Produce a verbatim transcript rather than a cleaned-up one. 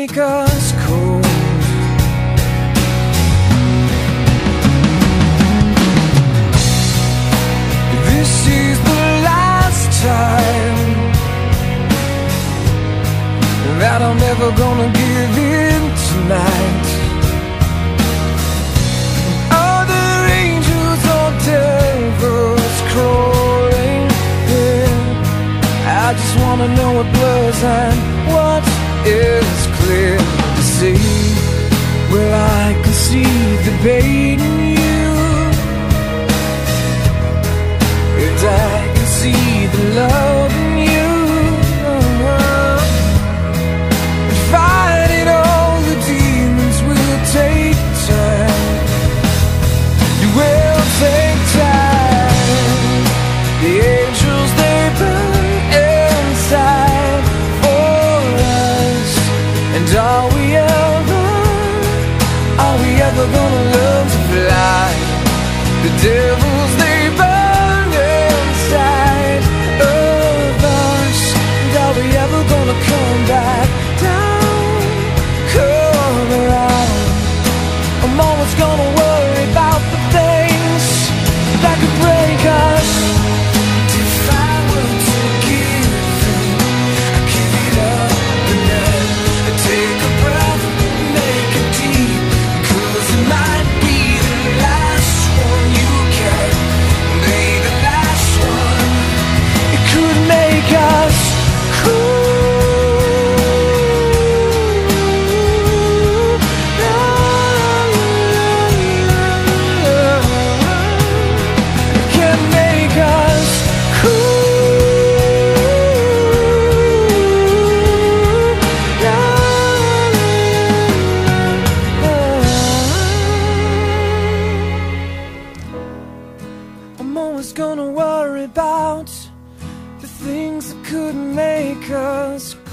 make us cold. This is the last time that I'm never gonna give in tonight. Other angels or devils crawling in, I just wanna know what blurs and what is clear to see. Well, I can see the bait in you, and I can see the love in you. Fighting all the demons will take time. It will take time. The angels, they burn inside for us. And are we ever, are we ever gonna learn to fly? The devils, they burn inside of us. And are we ever gonna come back down, come around? I'm always gonna worry about the things that could break us. If I were to give in, I'd give it up and then I'd take a breath, make it deep, 'cause it might be the last one you get, maybe the last one. It could make us cool. I'm always gonna worry about the things that could make us